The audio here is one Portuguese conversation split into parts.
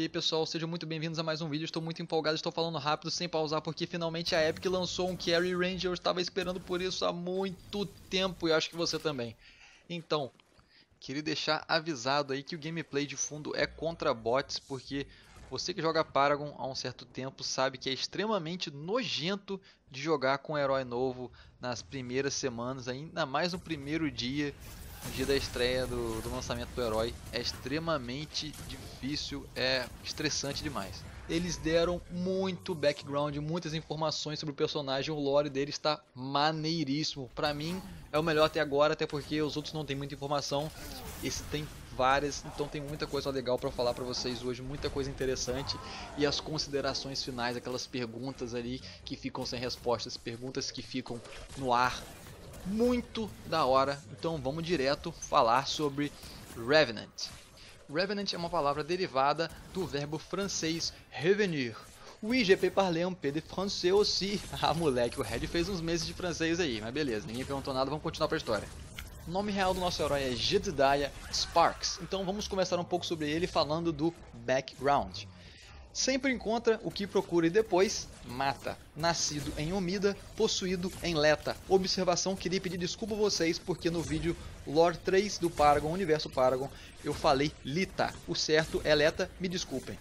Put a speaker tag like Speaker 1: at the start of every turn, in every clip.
Speaker 1: aí pessoal, sejam muito bem-vindos a mais um vídeo. Estou muito empolgado, estou falando rápido sem pausar porque finalmente a Epic lançou um Carry Ranger. Eu estava esperando por isso há muito tempo e acho que você também. Então, queria deixar avisado aí que o gameplay de fundo é contra bots, porque você que joga Paragon há um certo tempo sabe que é extremamente nojento de jogar com um herói novo nas primeiras semanas, ainda mais no primeiro dia. No dia da estreia do lançamento do herói, é extremamente difícil, é estressante demais. Eles deram muito background, muitas informações sobre o personagem, o lore dele está maneiríssimo. Pra mim é o melhor até agora, até porque os outros não tem muita informação, esse tem várias, então tem muita coisa legal pra falar pra vocês hoje, muita coisa interessante. E as considerações finais, aquelas perguntas ali que ficam sem respostas, perguntas que ficam no ar. Muito da hora, então vamos direto falar sobre Revenant. Revenant é uma palavra derivada do verbo francês revenir. Oui, je peux parler un peu de français aussi. Ah, moleque, o Red fez uns meses de francês aí, mas beleza, ninguém perguntou nada, vamos continuar pra história. O nome real do nosso herói é Jedediah Sparks, então vamos começar um pouco sobre ele falando do background. Sempre encontra o que procura e depois mata. Nascido em Omida, possuído em Leta. Observação, queria pedir desculpa a vocês porque no vídeo Lore 3 do Paragon, Universo Paragon, eu falei Lita. O certo é Leta, me desculpem.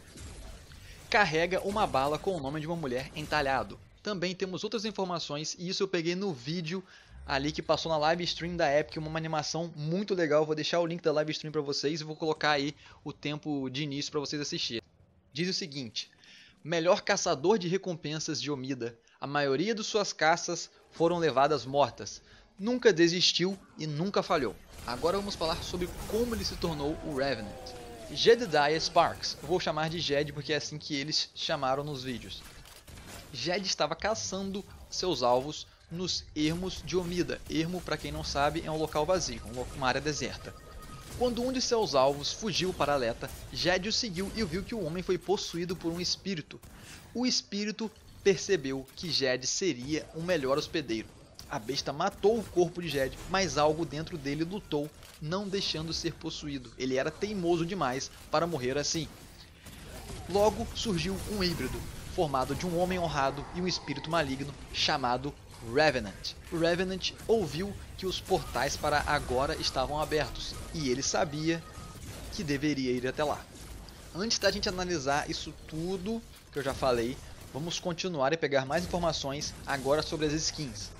Speaker 1: Carrega uma bala com o nome de uma mulher entalhado. Também temos outras informações e isso eu peguei no vídeo ali que passou na live stream da Epic, uma animação muito legal. Vou deixar o link da live stream para vocês e vou colocar aí o tempo de início para vocês assistirem. Diz o seguinte: melhor caçador de recompensas de Omida, a maioria de suas caças foram levadas mortas, nunca desistiu e nunca falhou. Agora vamos falar sobre como ele se tornou o Revenant. Jedediah Sparks, eu vou chamar de Jed porque é assim que eles chamaram nos vídeos. Jed estava caçando seus alvos nos ermos de Omida. Ermo, para quem não sabe, é um local vazio, uma área deserta. Quando um de seus alvos fugiu para Leta, Jed o seguiu e viu que o homem foi possuído por um espírito. O espírito percebeu que Jed seria um melhor hospedeiro. A besta matou o corpo de Jed, mas algo dentro dele lutou, não deixando ser possuído. Ele era teimoso demais para morrer assim. Logo surgiu um híbrido, formado de um homem honrado e um espírito maligno, chamado Revenant. Revenant ouviu que os portais para agora estavam abertos e ele sabia que deveria ir até lá. Antes da gente analisar isso tudo que eu já falei, vamos continuar e pegar mais informações agora sobre as skins.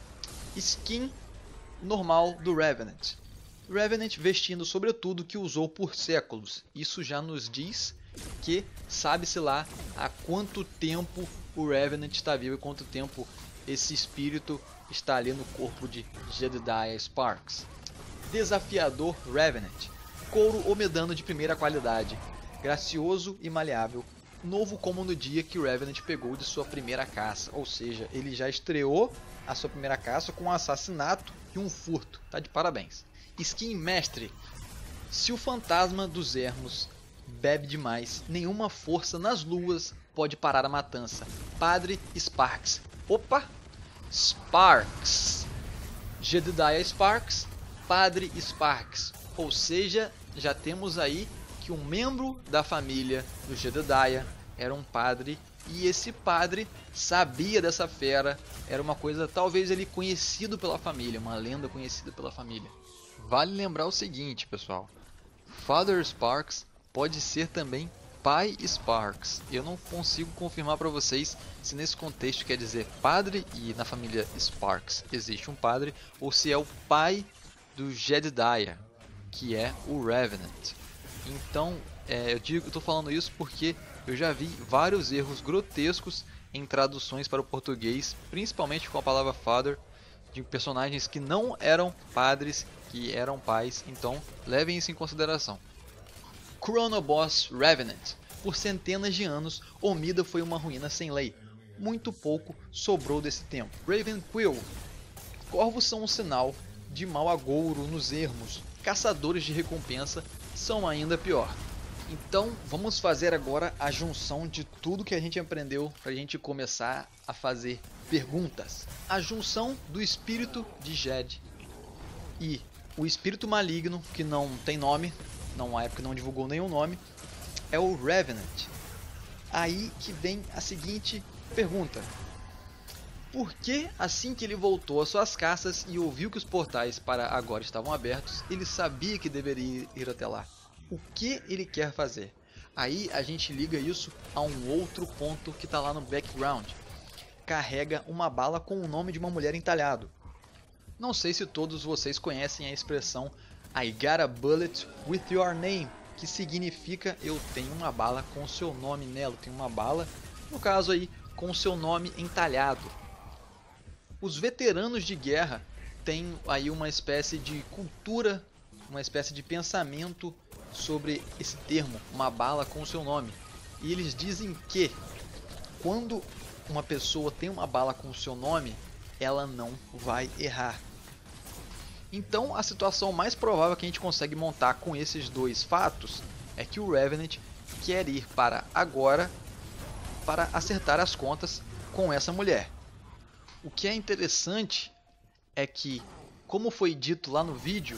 Speaker 1: Skin normal do Revenant. Revenant vestindo sobretudo que usou por séculos. Isso já nos diz que sabe-se lá há quanto tempo o Revenant está vivo e quanto tempo esse espírito está ali no corpo de Jedediah Sparks. Desafiador Revenant. Couro omedano de primeira qualidade. Gracioso e maleável. Novo como no dia que Revenant pegou de sua primeira caça. Ou seja, ele já estreou a sua primeira caça com um assassinato e um furto. Tá de parabéns. Skin Mestre. Se o fantasma dos ermos bebe demais, nenhuma força nas luas pode parar a matança. Padre Sparks. Opa! Sparks. Jedediah Sparks, Padre Sparks. Ou seja, já temos aí que um membro da família do Jedediah era um padre. E esse padre sabia dessa fera. Era uma coisa, talvez ele conhecido pela família, uma lenda conhecida pela família. Vale lembrar o seguinte, pessoal. Father Sparks pode ser também Pai Sparks. Eu não consigo confirmar para vocês se nesse contexto quer dizer padre e na família Sparks existe um padre, ou se é o pai do Jedediah, que é o Revenant. Então, eu estou falando isso porque eu já vi vários erros grotescos em traduções para o português, principalmente com a palavra father, de personagens que não eram padres, que eram pais, então levem isso em consideração. Chronoboss Revenant. Por centenas de anos, Omida foi uma ruína sem lei. Muito pouco sobrou desse tempo. Ravenquill. Corvos são um sinal de mau agouro nos ermos. Caçadores de recompensa são ainda pior. Então, vamos fazer agora a junção de tudo que a gente aprendeu para a gente começar a fazer perguntas. A junção do espírito de Jed e o espírito maligno, que não tem nome, a Epic não divulgou nenhum nome, é o Revenant. Aí que vem a seguinte pergunta. Por que, assim que ele voltou às suas caças e ouviu que os portais para agora estavam abertos, ele sabia que deveria ir até lá? O que ele quer fazer? Aí a gente liga isso a um outro ponto que está lá no background. Carrega uma bala com o nome de uma mulher entalhado. Não sei se todos vocês conhecem a expressão I got a bullet with your name, que significa eu tenho uma bala com o seu nome nela, eu tenho uma bala, no caso aí, com o seu nome entalhado. Os veteranos de guerra têm aí uma espécie de cultura, uma espécie de pensamento sobre esse termo, uma bala com o seu nome. E eles dizem que quando uma pessoa tem uma bala com o seu nome, ela não vai errar. Então a situação mais provável que a gente consegue montar com esses dois fatos é que o Revenant quer ir para agora para acertar as contas com essa mulher. O que é interessante é que, como foi dito lá no vídeo,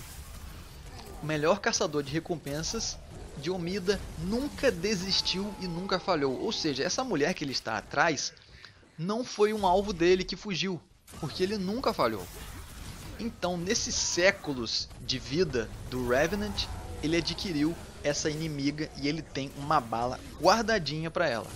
Speaker 1: o melhor caçador de recompensas, Diomida, nunca desistiu e nunca falhou. Ou seja, essa mulher que ele está atrás não foi um alvo dele que fugiu, porque ele nunca falhou. Então, nesses séculos de vida do Revenant, ele adquiriu essa inimiga e ele tem uma bala guardadinha para ela.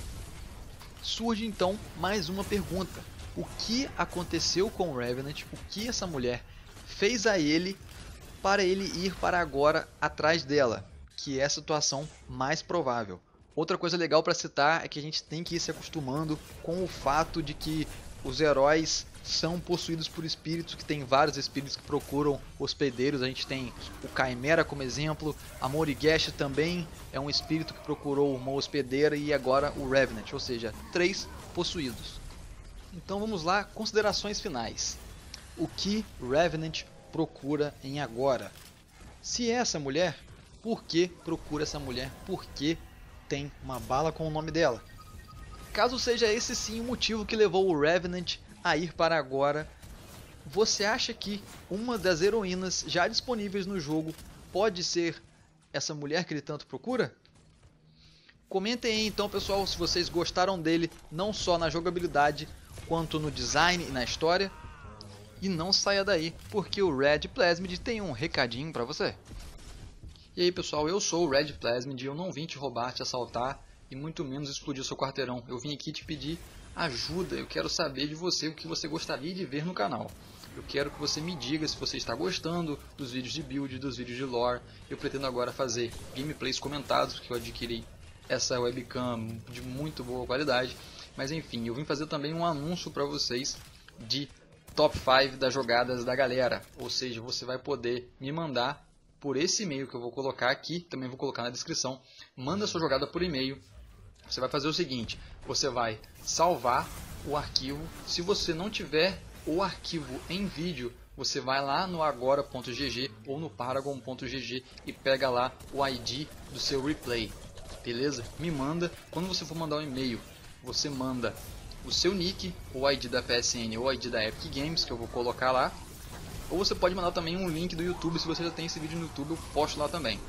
Speaker 1: Surge então mais uma pergunta. O que aconteceu com o Revenant? O que essa mulher fez a ele para ele ir para agora atrás dela? Que é a situação mais provável. Outra coisa legal para citar é que a gente tem que ir se acostumando com o fato de que os heróis são possuídos por espíritos, que tem vários espíritos que procuram hospedeiros. A gente tem o Chimera como exemplo, a Morigesh também é um espírito que procurou uma hospedeira, e agora o Revenant, ou seja, 3 possuídos. Então vamos lá, considerações finais. O que Revenant procura em agora? Se é essa mulher, por que procura essa mulher? Por que tem uma bala com o nome dela? Caso seja esse sim o motivo que levou o Revenant a ir para agora, você acha que uma das heroínas já disponíveis no jogo pode ser essa mulher que ele tanto procura? Comentem aí então, pessoal, se vocês gostaram dele, não só na jogabilidade, quanto no design e na história. E não saia daí, porque o Red Plasmid tem um recadinho para você. E aí pessoal, eu sou o Red Plasmid e eu não vim te roubar, te assaltar e muito menos explodir seu quarteirão. Eu vim aqui te pedir ajuda, eu quero saber de você o que você gostaria de ver no canal. Eu quero que você me diga se você está gostando dos vídeos de build, dos vídeos de lore. Eu pretendo agora fazer gameplays comentados, porque eu adquiri essa webcam de muito boa qualidade. Mas enfim, eu vim fazer também um anúncio para vocês de top 5 das jogadas da galera. Ou seja, você vai poder me mandar por esse e-mail que eu vou colocar aqui, também vou colocar na descrição. Manda sua jogada por e-mail. Você vai fazer o seguinte, você vai salvar o arquivo. Se você não tiver o arquivo em vídeo, você vai lá no agora.gg ou no paragon.gg e pega lá o ID do seu replay. Beleza? Me manda. Quando você for mandar um e-mail, você manda o seu nick, o ID da PSN ou o ID da Epic Games, que eu vou colocar lá. Ou você pode mandar também um link do YouTube, se você já tem esse vídeo no YouTube, eu posto lá também.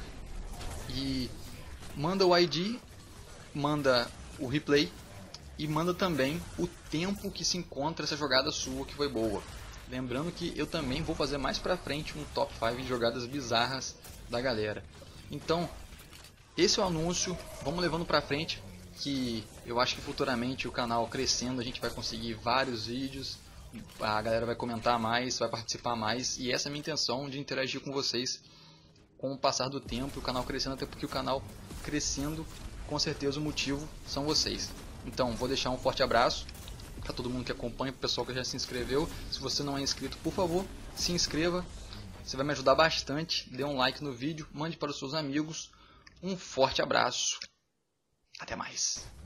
Speaker 1: E manda o ID, manda o replay e manda também o tempo que se encontra essa jogada sua que foi boa. Lembrando que eu também vou fazer mais pra frente um top 5 de jogadas bizarras da galera. Então, esse é o anúncio, vamos levando pra frente, que eu acho que futuramente o canal crescendo a gente vai conseguir vários vídeos, a galera vai comentar mais, vai participar mais, e essa é a minha intenção, de interagir com vocês com o passar do tempo, o canal crescendo, até porque o canal crescendo, com certeza o motivo são vocês. Então, vou deixar um forte abraço para todo mundo que acompanha, para o pessoal que já se inscreveu. Se você não é inscrito, por favor, se inscreva, você vai me ajudar bastante, dê um like no vídeo, mande para os seus amigos. Um forte abraço, até mais.